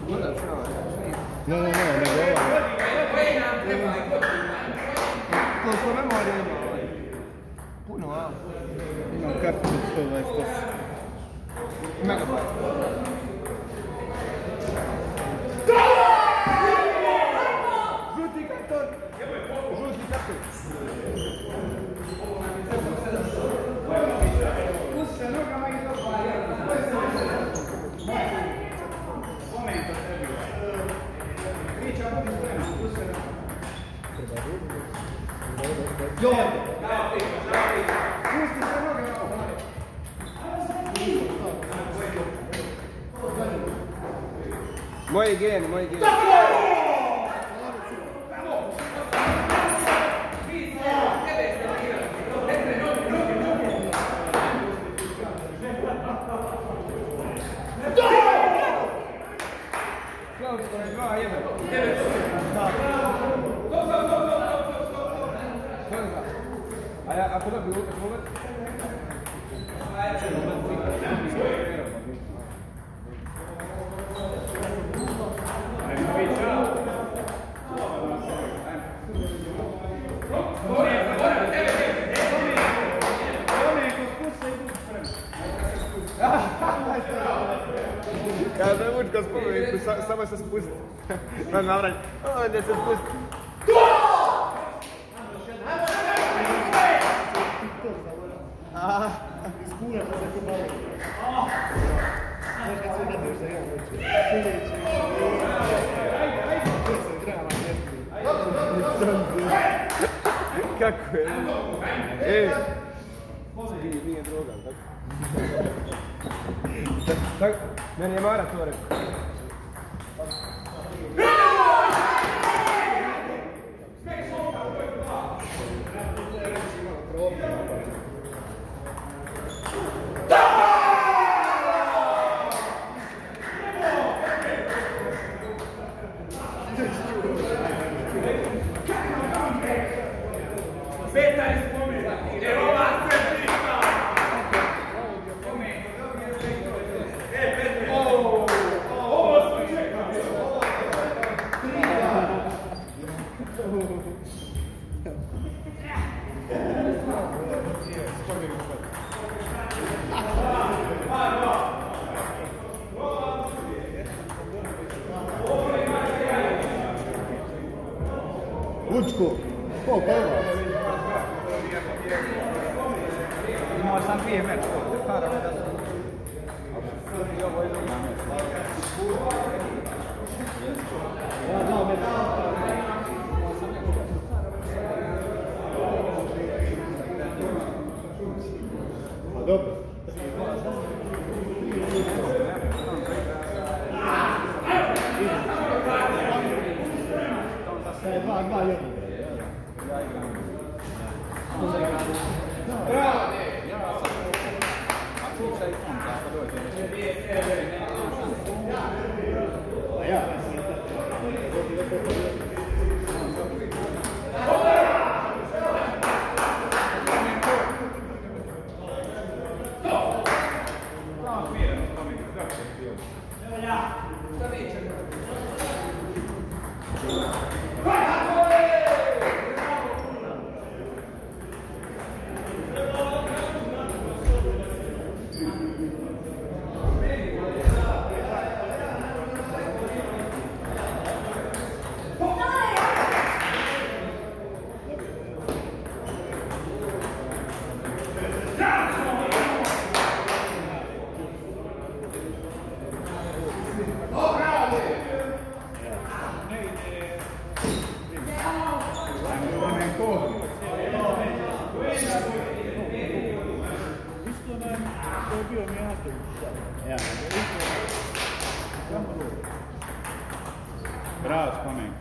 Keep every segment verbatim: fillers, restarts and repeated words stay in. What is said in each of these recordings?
No, no, no, nego ova. Koliko memorija ima ovaj? Puno, a? Imam kartu sto dvadeset osam. Megabajt. Žuti karton! Žuti karton! Pusti se nogama i to momento sebi. Priča, budi spremno, pusti se nogama. Joj! Pusti se nogama. Moji geni, moji geni. A ja, ako da bi uvijek moment? Kada je Vučka spomenu, samo se spusti. Na navranje. Ovdje se spusti. Iskura što se kubali. Možda se da nešto ja hoću. Sljedeći. To se grava nešto. Kako je? Ej! Nije, nije droga, tako? Tak, meni je Mara to rekao. Petar spomena, jer ova se priča! E, Petar! Ovo, ovo smo čekali! Vučko! Ko prva? Imao sam dvije metra. Naravno da sam. Ja, dva metra. A dobro. Sada je dva, dva, jedan. Bravo! A kuća i fond, tako dođe. A ja? Bravo, spomen.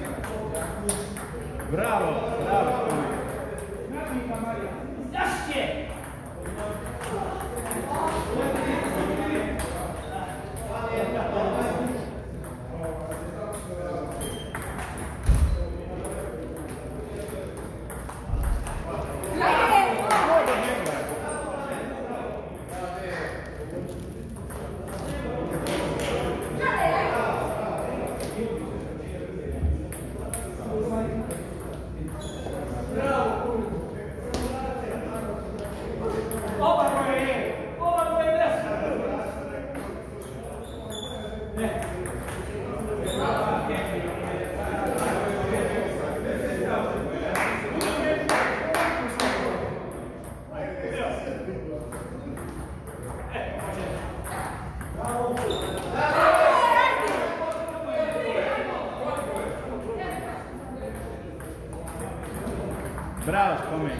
Bravo, bravo. Zaście! Bravo, spomen.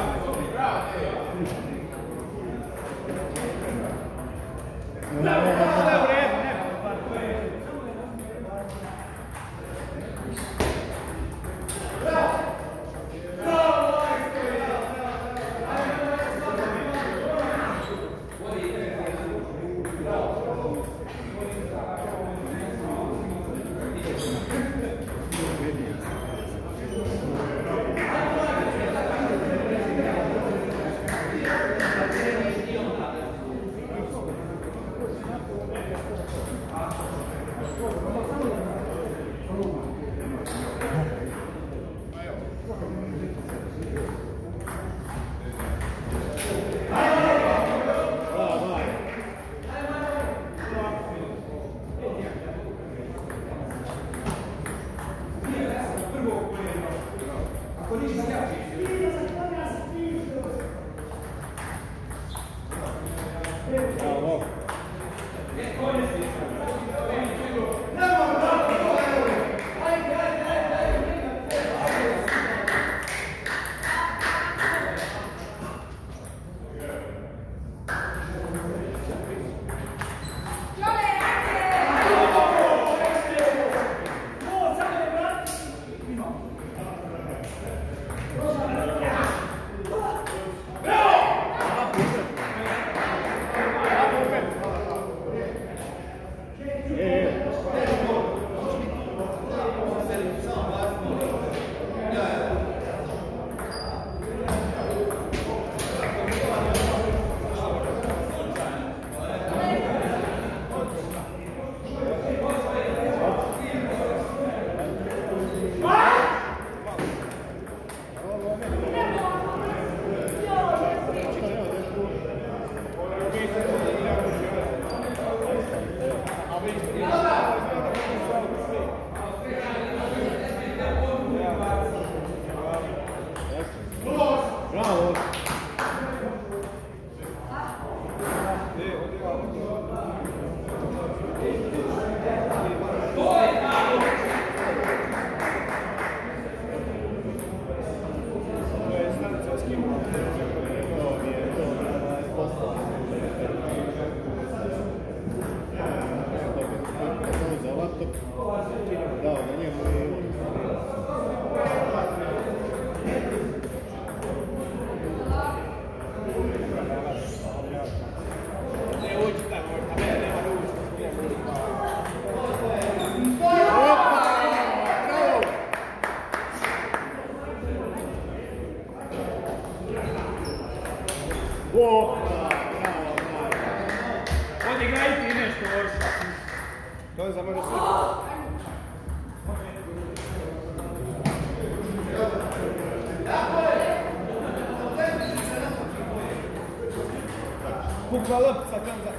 Kukla lop, sakam za...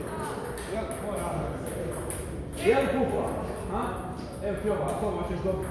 Jel kukla? A? Evo ti ova, ako hoćeš dobro.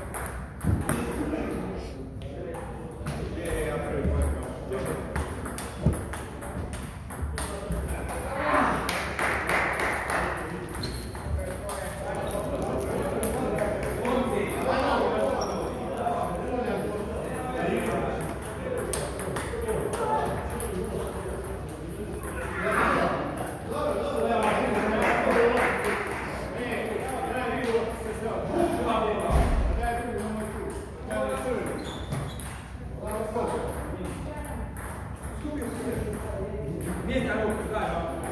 Mijenja ruku, daj.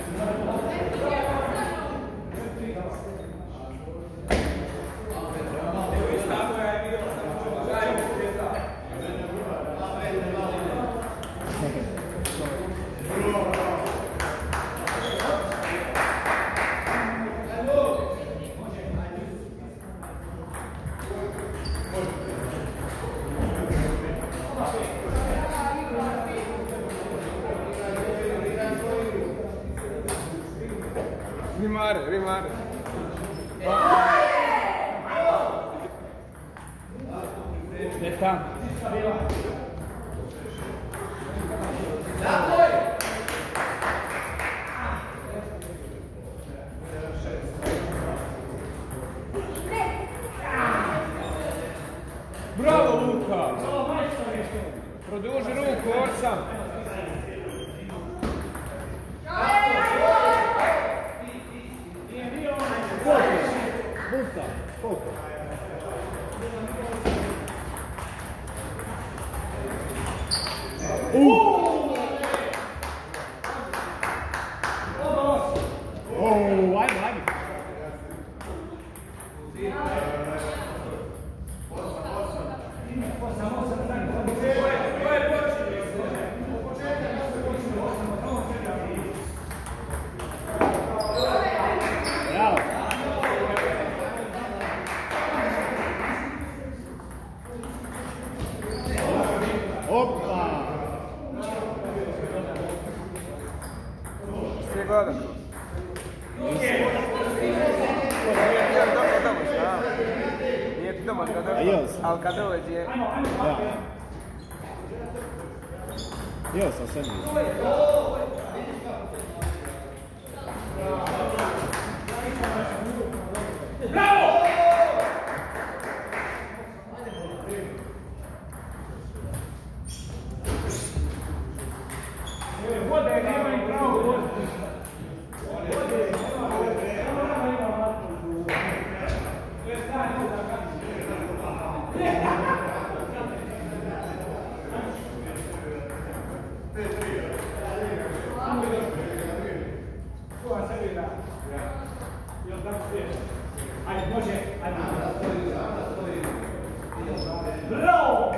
Rimare, rimare. Aspetta. Bravo Luka! Produži ruku, Orsa! Busta, poco. Uh! Oh, ajde, ajde. Opa! Sve gledam. Nije ti dobro tamo, šta? Nije ti doma kada ali kada dođe... Da. Jeo sam sve nije. Vode, nema im pravo voziti. Ajde, može, ajde. Bravo!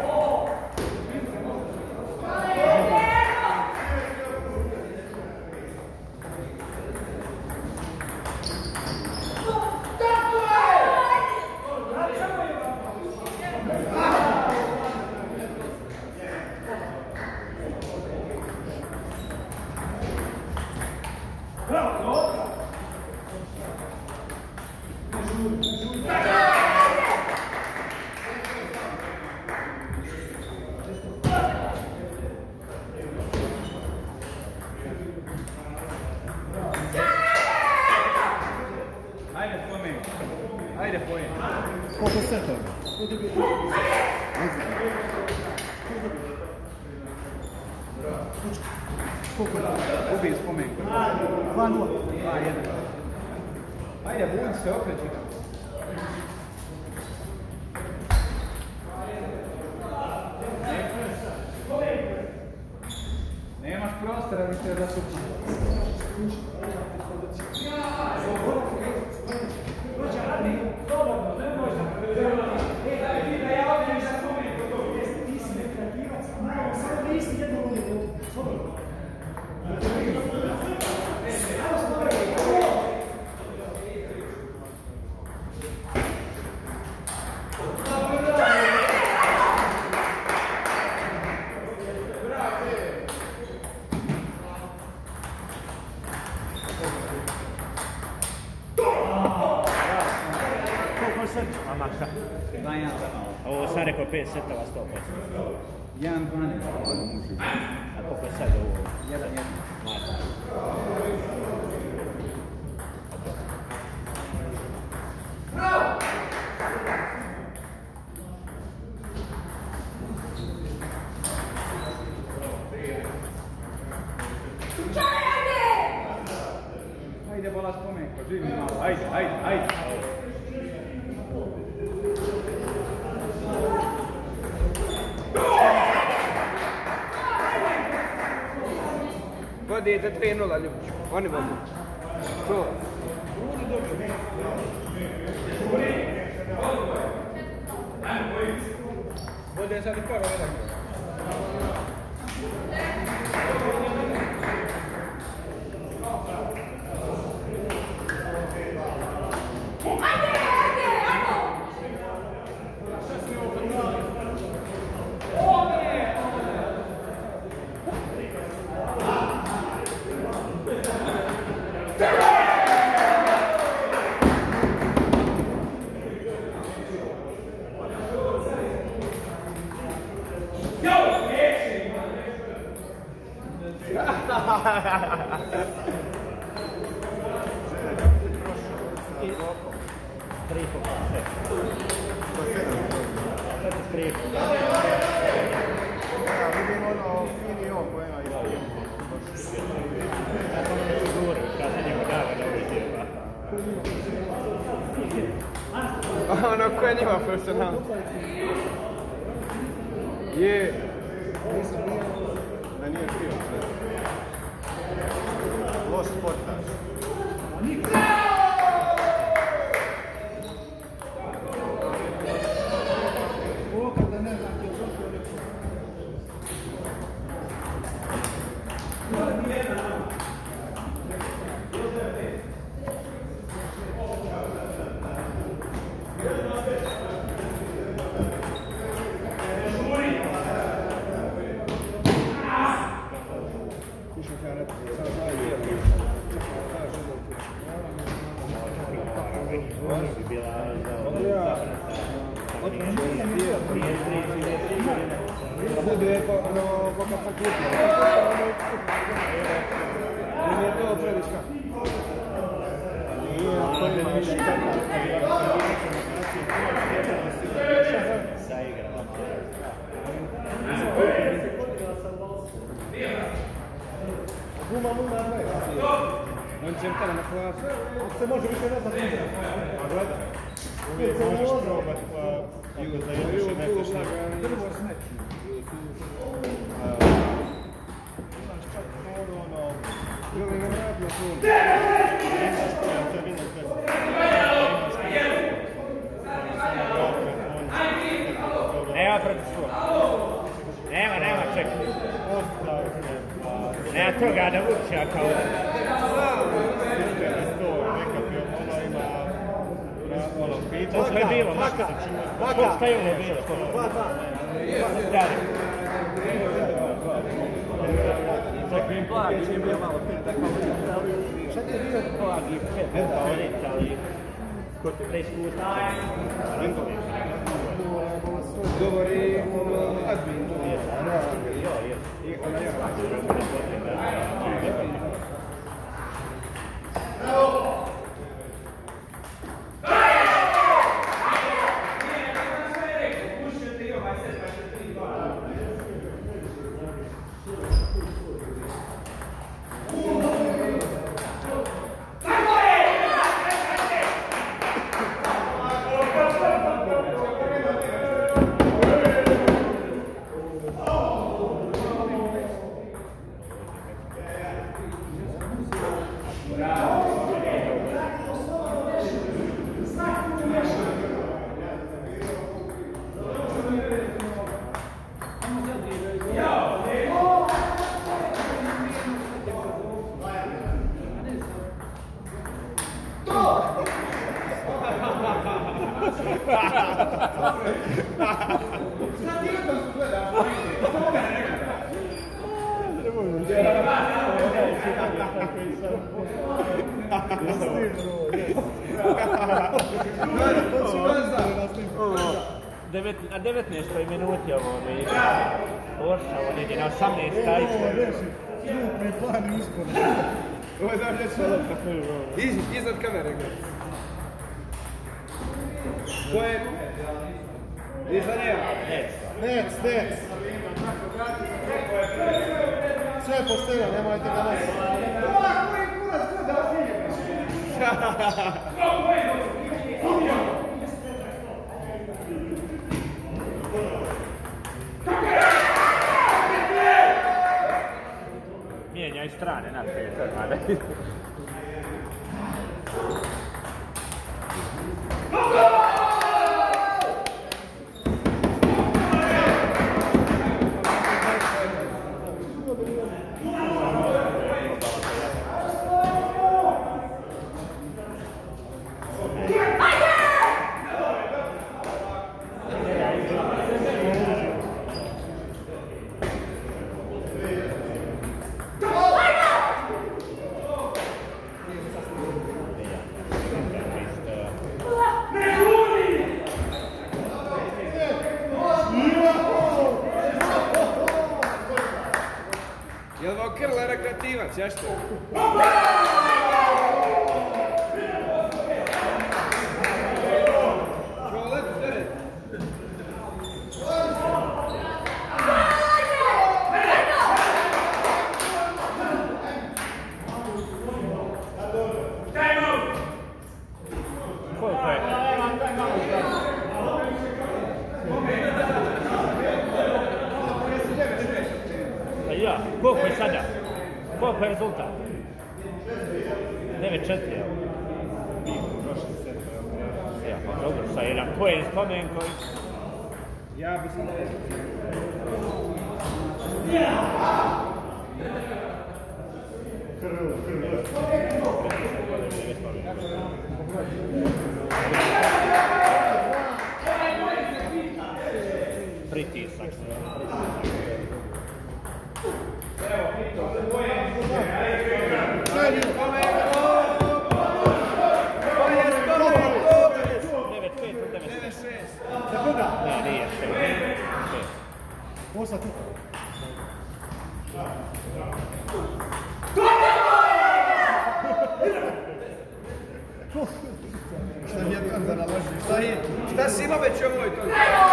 Ajde, pomen. Ajde, pomen. Koliko setova? Koliko da? Ubi spomen. dva nula. dva jedan. Ajde, budi se, okreti ga. Nemaš prostora, mi se da suči. Ovo sam rekao pet setova sto posto. jedan dvanaest. A koliko je sad ovo? jedan jedan. Ajde, bola spomenko, živi malo. Ajde, ajde, ajde. Vodite tri nula, Ljubić. Oni vode. To. Vode sad i prvo jedan. Ono ko je njima profesionalno. Je. Da nije krivo sve. Loš sportaš. Bude po fakultu. Nije to previška. Nije, to je više kako. Guma, guma, dvaj. On će kada na klasu. Ako se može više ne znam igra. A gleda. Uvijek možeš probat pa ako zajedniš nešto šta. Drvo smeći. Imaš čak moru ono... Ili ne vratno tu. Imaš to, to je bilo sve. Nema protiv svoga. Nema, nema, čekaj. Ostav se. Nema toga da uči, a kao... Sistem iz to, nekakvi ono ima... Ono, pita. Koliko je bilo, maka? Koliko je ono bilo? Dva, dva. Dalje. Čekaj im plagi, čim bio malo pita kao stavio. Šta ti je bio plagi pet? Pa oni ali... Kod preiskustva. Govori admin. Jo, je. I ona je. Na devetnaestoj minuti ovo mi igra. Orša, on ide na osamnaestoj. Krupni plan i uspod. Ovo je zavrljeć lopta. Iznad kamere. Ko je? Iza njega. Nec, nec. Sve postavlja, nemojte da nas. Mijenja menjaj strane na pet. Jel' vam Krle rekreativac, ja što? Koliko je? A ja, koliko je sada? Koliko je rezultat? devet četiri. Ja, pa dobro, sa jedan poen spomen koji... Ja bi sam... Krv, krv. Pritisak. Ne, nije šest. Osad. Šta je tam da naloži? Šta je? Šta si ima već ovoj to?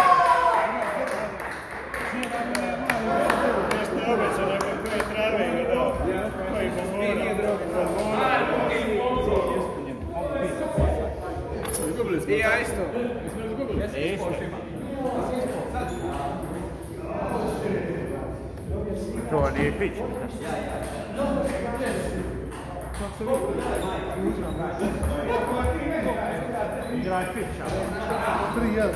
Nešto je obećao neko koje trave i da koji pomora. I ja isto. Isto. To nije pić. Igraj pića. Tri jedan.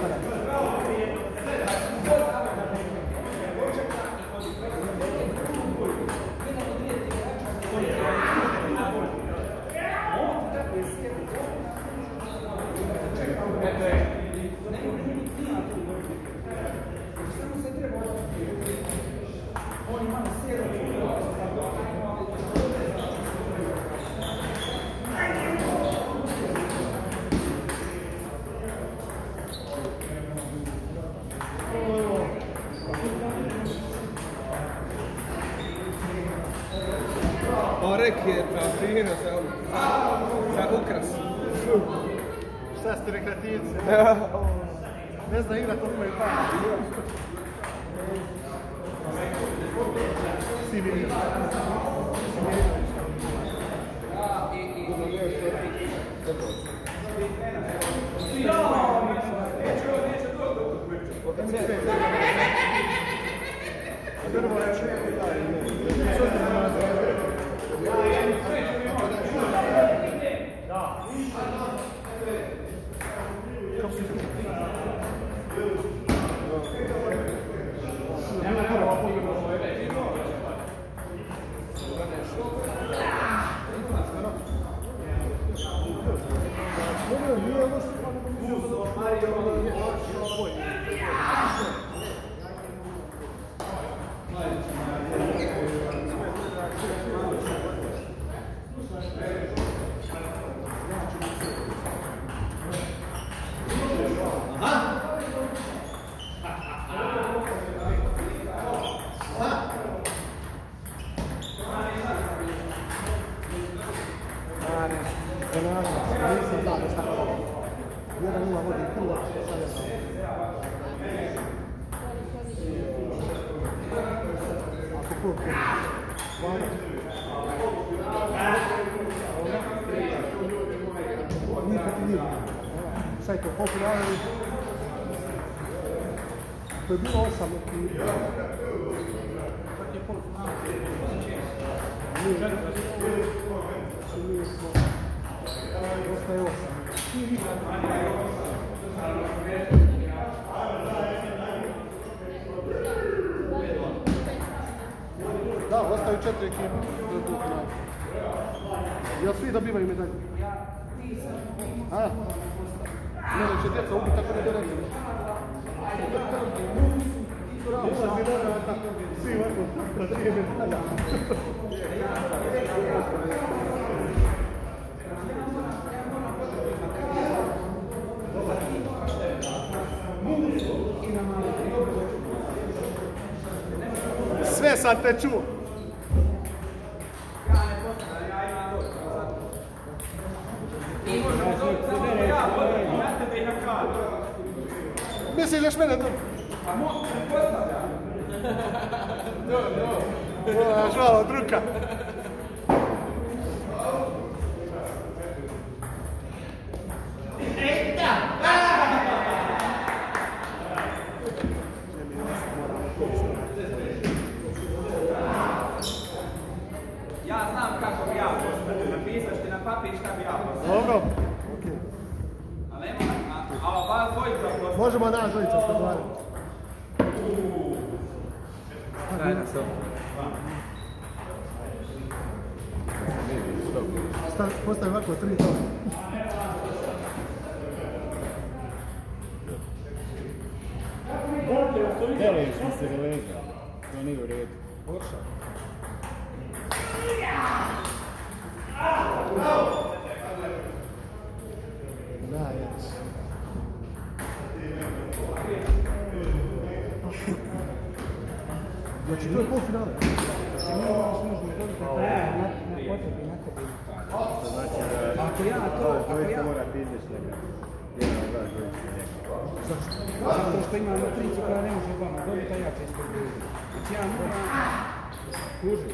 Orek je fino za, za ukras. Šta ste rekreativci? Ne zna igrat, on ima i pa. Sivir. Sai che è popolare, per dire osam, Ostaje osam. Da, ostaju četiri ekipe do tu finalu. Jel svi dobivaju medalje? A? Ne, će djeca ubiti tako ne dorekli. Svi ovako, da trije medalja. Sve sad te čuo. Misliš još mene tu? A mo, se postavlja. Do, do. Žao, druga. Ja znam kako bi ja postavio, napisat ćete na papir šta bi ja postavio. Dobro. Ali nema, a ova dvojica postavio. Možemo naš dvojica stvarno. Daj na sobu. Postavi ovako tri tome. Deli smo se lega, to nije u redu. Orša. Da, jes. Znači, to je polufinale. Ako ja to, ako ja... morate izvješći njega. Jedan od vas dvojica njega. Zato što ima nutricu koja ne može vama dobiti, a ja će ispred. Znači ja moram... Kuži.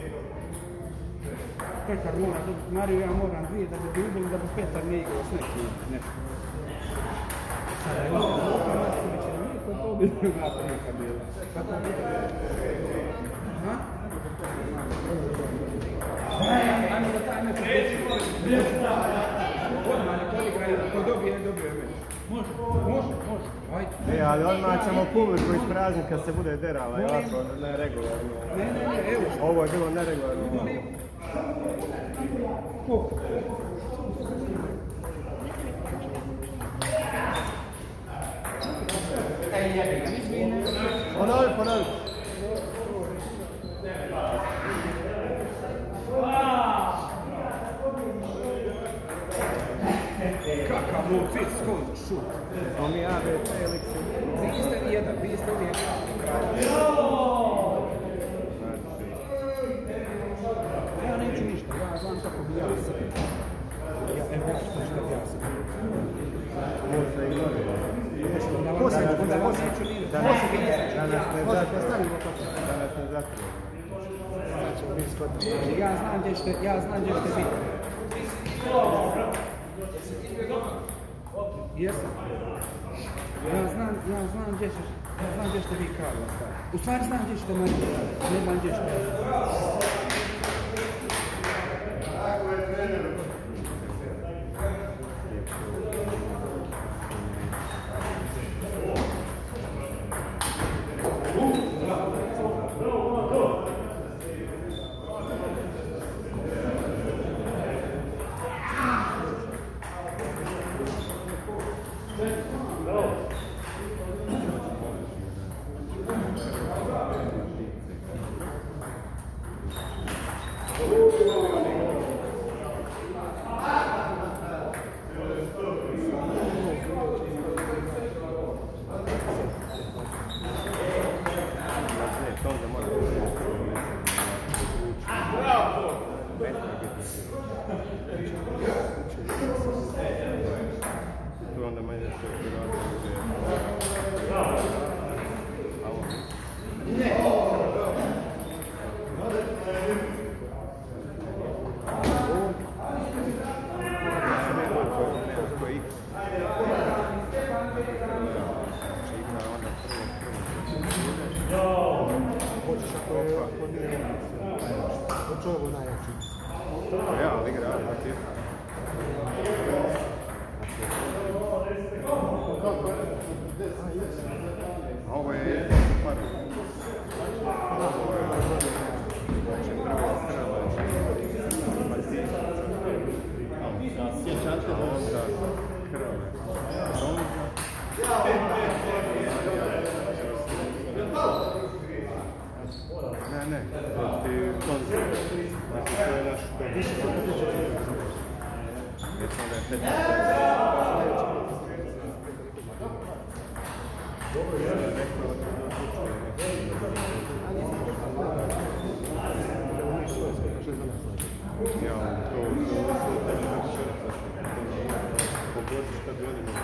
Petar mora dobiti Mariju, ja moram dvije da bi dobili, da bi Petar ne igrao s nekim nešto. Sada je Luka Marković, ali nije koji to bi druga prilika bila. Kako je bilo? Ha? Ajmo da taj neko biti. Odmah ne poligraju, ko dobije, ne dobije meni. Može, može, može. Ajde. E, ali odmah ćemo publiku isprazniti kad se bude derala, i ovako neregularno. Ne, ne, ne, evo. Ovo je bilo neregularno. Ko? Ponovi, ponovi. Kakav mu fit skon, šut. To mi A B C ili se... Vi ste jedan, vi ste uvijek. Ja neću ništa, ja znam kako bi ja se. Ja ne znam što bi ja se. Možda i novi. Posljedno, Onda vam posljedno. neću ništa. Danas ne Možda zatrije. predstavimo kako. Danas ne zatrije. Znači, mi skotimo. Ja znam gdje ćete, ja znam gdje ćete biti. Jesam. Ja znam, ja znam gdje ćeš, ja znam gdje ćete vi Karlo staviti. U stvari znam gdje ćete meni staviti, ne znam gdje ćete. Tu onda manje što je Hoćeš ako je Real igra, a ti? Ovo je par. Ovo je znači prvo Krle. Sjećate da onda Krle. Ne, ne, protiv Konzera. Znači to je naš dobro. Recimo da je petnaest. Ja, to pogodiš kad vodimo.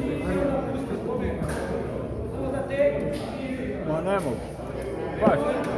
Ma ne mogu. Baš.